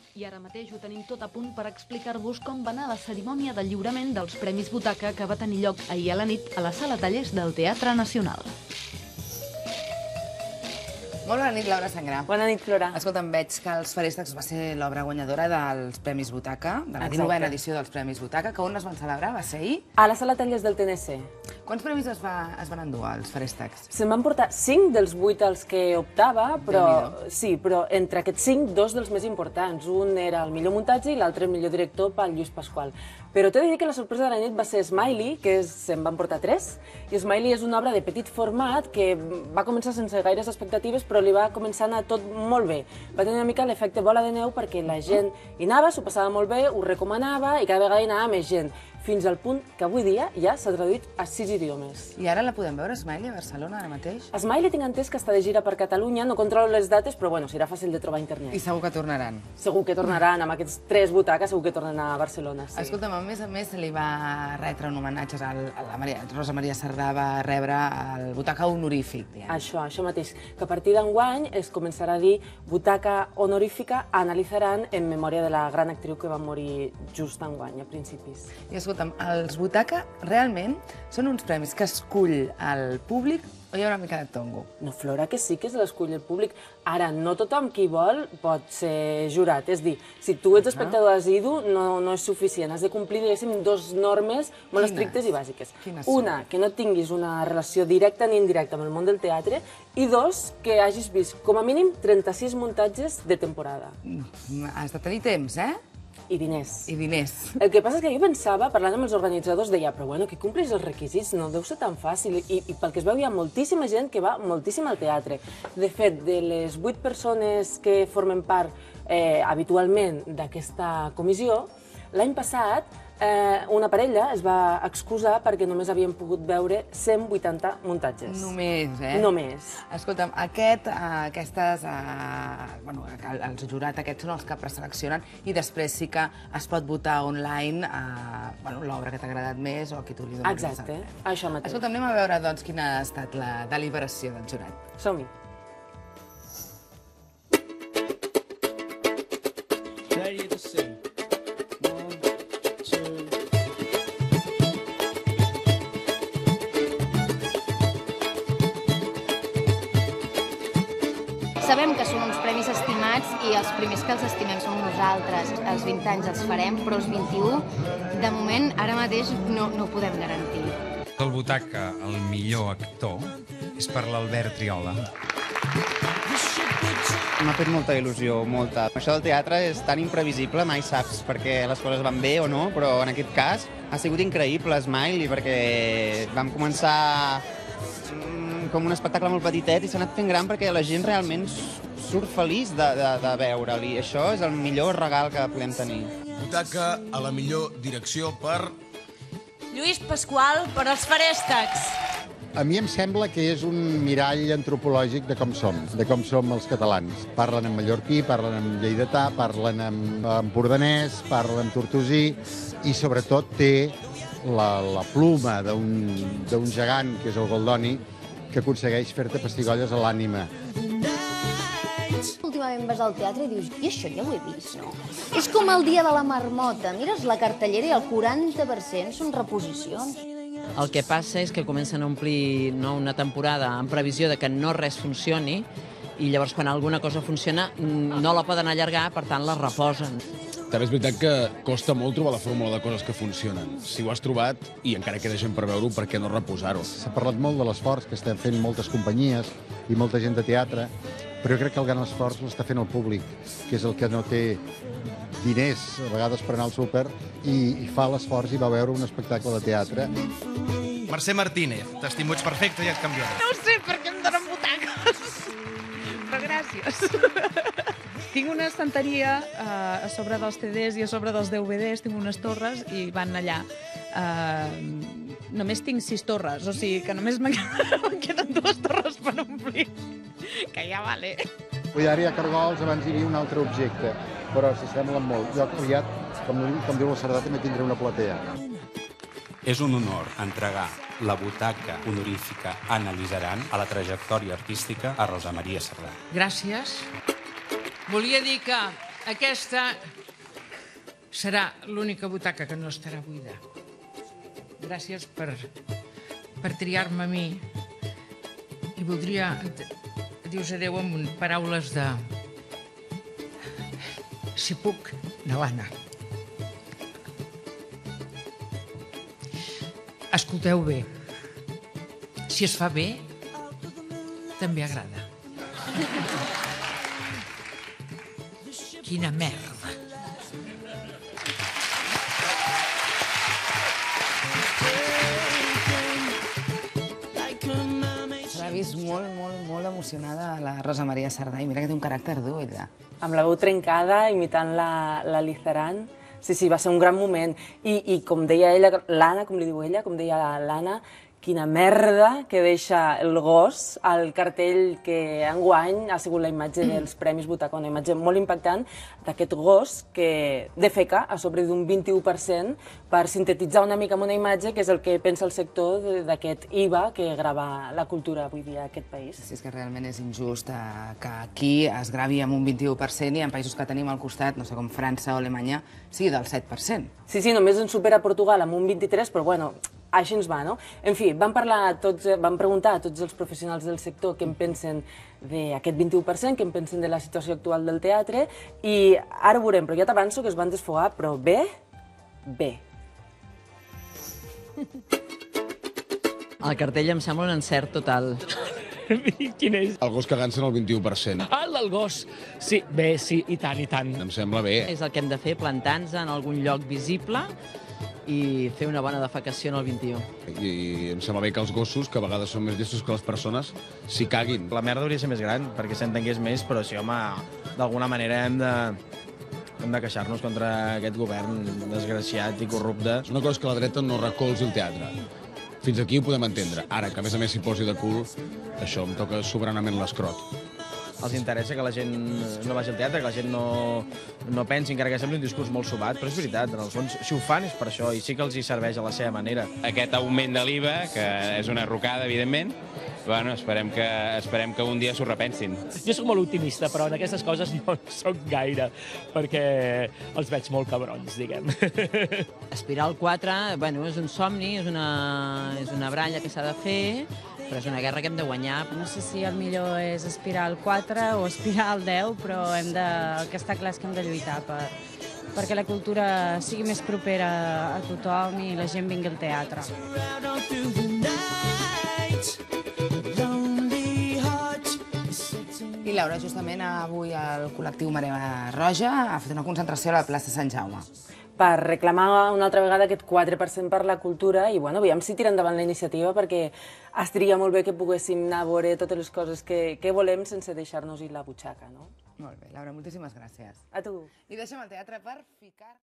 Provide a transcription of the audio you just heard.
I ara mateix ho tenim tot a punt per explicar-vos com va anar la cerimònia de lliurament dels Premis Butaca que va tenir lloc ahir a la nit a la Sala Tallers del Teatre Nacional. Molt bona nit, Laura Sangrà. Bona nit, Flora. Escolta'm, veig que Els Feréstecs va ser l'obra guanyadora dels Premis Butaca, de la 19a edició dels Premis Butaca, que on es van celebrar? Va ser ahir? A la Sala Tallers del TNC. Quants premis es van endur, Els Feréstecs? Se'n van portar 5 dels 8 als que optava, però entre aquests 5, 2 dels més importants. Un era el millor muntatge i l'altre el millor director pel Lluís Pasqual. Però t'he de dir que la sorpresa de la nit va ser Smiley, que se'n van portar 3. I Smiley és una obra de petit format que va començar sense gaires expectatives, però li va començar a anar tot molt bé. Va tenir una mica l'efecte bola de neu perquè la gent hi anava, s'ho passava molt bé, ho recomanava i cada vegada hi anava més gent. Fins al punt que avui dia ja s'ha traduït a 6 idiomes. I ara la podem veure, Smiley, a Barcelona, ara mateix? Smiley tinc entès que està de gira per Catalunya, no controlo les dates, però bueno, serà fàcil de trobar a internet. I segur que tornaran. Segur que tornaran, amb aquests 3 butaques, segur que tornen a Barcelona, sí. Escolta'm, a més se li va retre un homenatge a la Rosa Maria Cerdà, va rebre el butaca honorífic. Això mateix, que a partir d'enguany es començarà a dir butaca honorífica analitzaran en memòria de la gran actriu que va morir just enguany, a principis. I escolta'm, els butaca realment són uns premis que escull el públic o hi ha una mica de tongo? No, Flora, que sí que se l'escull el públic. Ara, no tothom qui vol pot ser jurat. És dir, si tu ets espectador assidu, no és suficient. Has de complir, diguéssim, 2 normes molt estrictes i bàsiques. Una, que no tinguis una relació directa ni indirecta amb el món del teatre, i 2, que hagis vist com a mínim 36 muntatges de temporada. Has de tenir temps, eh? I diners. I diners. El que passa és que jo pensava, parlant amb els organitzadors, deia, però bueno, que complis els requisits, no deu ser tan fàcil. I pel que es veu hi ha moltíssima gent que va moltíssim al teatre. De fet, de les 8 persones que formen part habitualment d'aquesta comissió, l'any passat una parella es va excusar perquè només havien pogut veure 180 muntatges. Només, eh? Només. Escolta'm, els jurats aquests són els que preseleccionen i després sí que es pot votar online l'obra que t'ha agradat més o a qui tu li dones. Exacte, això mateix. Escolta'm, anem a veure doncs quina ha estat la deliberació del jurat. Som-hi. Sabem que són uns premis estimats i els primers que els estimem som nosaltres. Els 20 anys els farem, però els 21, de moment, ara mateix no ho podem garantir. El butaca, el millor actor, és per l'Albert Triola. M'ha fet molta il·lusió, molta. Això del teatre és tan imprevisible, mai saps perquè les coses van bé o no, però en aquest cas ha sigut increïble, Smiley, perquè vam començar com un espectacle molt petitet i s'ha anat fent gran perquè la gent realment surt feliç de veure'l i això és el millor regal que podem tenir. Butaca a la millor direcció per... Lluís Pasqual per Els Feréstecs. A mi em sembla que és un mirall antropològic de com som els catalans. Parlen en mallorquí, parlen en lleidatà, parlen en empordanès, parlen en tortosí i sobretot té la pluma d'un gegant, que és el Goldoni, que aconsegueix fer-te pessigolles a l'ànima. Últimament vas al teatre i dius, i això ja ho he vist, no? És com el dia de la marmota. Mires la cartellera i el 40% són reposicions. El que passa és que comencen a omplir una temporada en previsió de que no res funcioni i llavors quan alguna cosa funciona no la poden allargar, per tant la reposen. També és veritat que costa molt trobar la fórmula de coses que funcionen. Si ho has trobat i encara queda gent per veure-ho, per què no reposar-ho? S'ha parlat molt de l'esforç que estem fent moltes companyies i molta gent de teatre, però jo crec que el gran esforç l'està fent el públic, que és el que no té diners, a vegades per anar al súper, i fa l'esforç i va veure un espectacle de teatre. Mercè Martínez, t'estimuts perfecte i et canviaré. No ho sé, perquè em donen butaques. Però gràcies. Tinc una estanteria a sobre dels CDs i a sobre dels DVDs, tinc unes torres i van allà. Només tinc 6 torres, o sigui que només me'n queden 2 torres per omplir, que ja vale. I ara hi ha cargols, abans hi havia un altre objecte, però s'assemblen molt. Jo aviat, com diu la Cerdà, també tindré una platea. És un honor entregar la butaca honorífica Anna Lizaran a la trajectòria artística a Rosa Maria Cerdà. Gràcies. Volia dir que Aquesta serà l'única butaca que no estarà buida. Gràcies per triar-me a mi. I voldria dir-vos adéu amb paraules de... si puc, de l'Anna. Escolteu bé. Si es fa bé, també agrada. Quina merda. Se l'ha vist molt emocionada la Rosa Maria Sardà i mira que té un caràcter dur, ella. Amb la veu trencada, imitant la Lizaran. Sí, va ser un gran moment. I com deia ella, l'Anna, com li diu ella, com deia l'Anna, quina merda que deixa el gos al cartell que enguany ha sigut la imatge dels Premis Butaca, una imatge molt impactant d'aquest gos que defeca a sobre d'un 21% per sintetitzar una mica amb una imatge que és el que pensa el sector d'aquest IVA que grava la cultura avui dia a aquest país. Sí, és que realment és injust que aquí es gravi amb un 21% i en països que tenim al costat, no sé, com França o Alemanya, sigui del 7%. Sí, només ens supera Portugal amb un 23%, però bueno, així ens va, no? En fi, vam preguntar a tots els professionals del sector què en pensen d'aquest 21%, què en pensen de la situació actual del teatre, i ara ho veurem, però ja t'avanço que es van desfogar, però bé. El cartell em sembla un encert total. Quin és? El gos cagant-se en el 21%. Ah, el del gos. Sí, bé, sí, i tant, i tant. Em sembla bé. És el que hem de fer, plantar-nos en algun lloc visible i fer una bona defecació en el 21. I em sembla bé que els gossos, que a vegades són més llestos que les persones, s'hi caguin. La merda hauria de ser més gran, perquè s'entengués més, però sí, home, d'alguna manera hem de queixar-nos contra aquest govern desgraciat i corrupte. Una cosa és que la dreta no recolzi el teatre. Fins aquí ho podem entendre. Ara, que a més s'hi posi de cul, això em toca soberanament l'escrot. Els interessa que la gent no vagi al teatre, que la gent no pensi, encara que sembli un discurs molt subat, però és veritat, en el fons, si ho fan és per això, i sí que els hi serveix a la seva manera. Aquest augment de l'IVA, que és una rocada, evidentment, bueno, esperem que un dia s'ho repensin. Jo sóc molt optimista, però en aquestes coses no en sóc gaire, perquè els veig molt cabrons, diguem. Aspirar al 4, bueno, és un somni, és una bralla que s'ha de fer, però és una guerra que hem de guanyar. No sé si el millor és aspirar al 4 o aspirar al 10, però el que està clar és que hem de lluitar perquè la cultura sigui més propera a tothom i la gent vingui al teatre. I Laura, justament avui el col·lectiu Marea Roja ha fet una concentració a la plaça Sant Jaume. Per reclamar una altra vegada aquest 4% per la cultura i, bueno, veiem si tira endavant la iniciativa perquè estaria molt bé que poguéssim anar a veure totes les coses que volem sense deixar-nos-hi la butxaca, no? Molt bé, Laura, moltíssimes gràcies. A tu. I deixem el teatre per ficar...